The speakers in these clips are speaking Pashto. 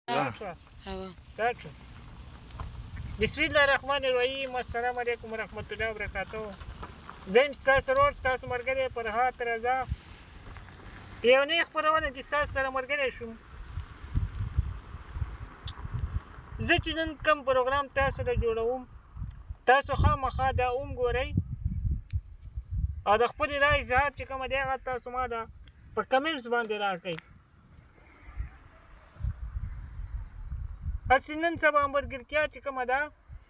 بسم الله الرحمن الرحیم. السلام علیکم ورحمۃ اللہ وبرکاتہ. زه یم ستاسو ورور ستاسو ملګری فرهاد رضا. یو نوې خپرونه چې ستاسو سره ملګری شوم. زه چې نن کوم پروګرام تاسو ته جوړوم تاسو خامخا دا وګورئ او د خپلې رایې اظهار چې کومه دی هغه تاسو ما ده په کمنټس باندې راکړئ. هسې نن سبا ملګرتیا چې کومه ده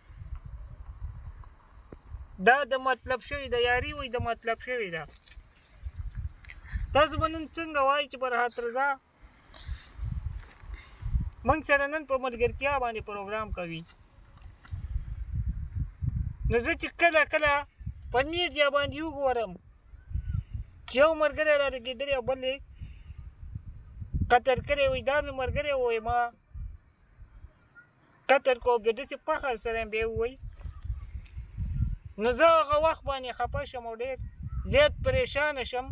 دا د مطلب شوې ده، یاري وایي د مطلب شوې ده. تاسو به نن څنګه وایئ چې فرهاد رضا موږ سره نن په ملګرتیا باندې پروګرام کوي. نو زه چې کله کله په میډیا باندې وګورم چې یو ملګری را رګېدلی او بل یې قتل کړی وي، دا مې ملګری ووایي ما قتل کوم، د داسې فخر سره مې بیا ووایي. نو زه هغه وخت باندې خفه شم او ډېر زیات پریشانه شم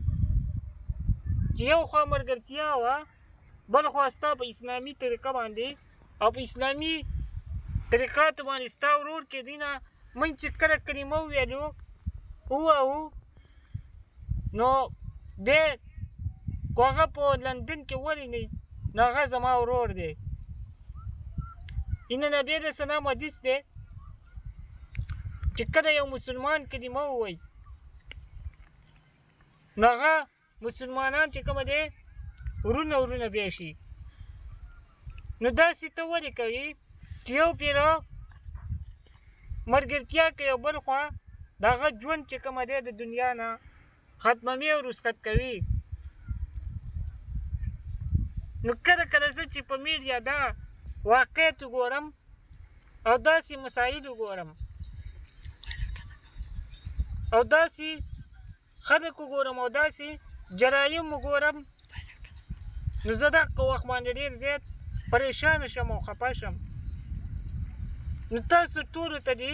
چې یو خوا ملګرتیا وه، بل خوا ستا په اسلامي طریقه باندې او په اسلامي طریقاتو باندې ستا ورور چې دی نه موږ چې کله کلمه وویلو ووایو نو دی خو هغه په لندن کې ولې نه نو هغه زما ورور دی. ان نبی علیه السلام حدیث دی چې کله یو مسلمان کلمه ووایي نو هغه مسلمانان چې کومه دی ورونه بیا شي. نو داسې ته ولې کوي چې یو پیره ملګرتیا کوي او بل خوا د هغه ژوند چې کومه دی د دنیا نه ختموي او رخصت کوي. نو کله کله زه چې په میډیا دا واقعیت وګورم او داسې مسایل وګورم او داسې خلک وګورم او داسې جرایم وګورم نو زه دغه وخت باندې ډېر زیات پریشانه شم او خفه شم. نو تاسو ټولو ته دې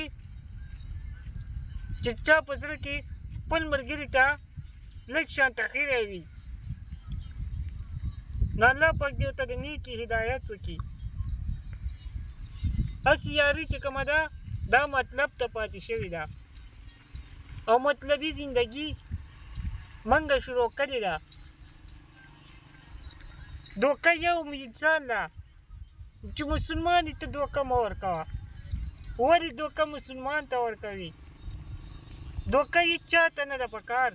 چې چا په زړه کې خپل ملګري ته لږ شانته خیری وي نو الله پاک دې ورته د نیکې هدایت وکړي. هسې یاري چې کومه ده دا مطلب ته پاتې شوې ده او مطلبي زندګي منګه شروع کړې ده. دوکه یو انسان ده چې مسلمان ته دوکه مه ورکوه. ولې دوکه مسلمان ته ورکوي؟ دوکه هېڅ چا ته نه ده پکار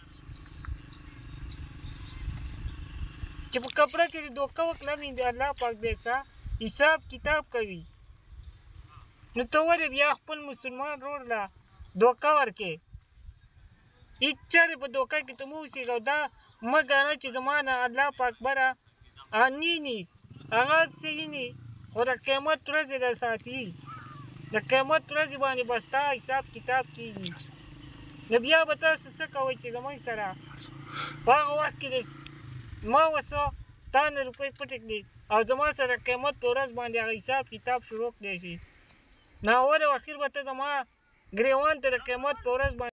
چې په کپړه کې دې دوکه وکړه نو د الله پاک بیا څه حساب کتاب کوي. نو ته ولې بیا خپل مسلمان ورور له دوکه ورکې؟ هېڅ چا دې په دوکه کې ته مه اوسېږه او دا مه ګڼه چې زما نه الله پاک بره نیني هغه صحیح ني خو د قیامت ورځې در ساتي. د قیامت ورځې باندې به ستا حساب کتاب کېږي. نو بیا به تاسو څه کوئ چې زموږ سره په هغه وخت کې ما وسه ستا نه روپۍ پټې کړي او زما سره قیامت په ورځ باندې هغه حساب کتاب شروع کړی شي. نو اول او اخر به ته زما ګریوان ته د قیامت په ورځ باندې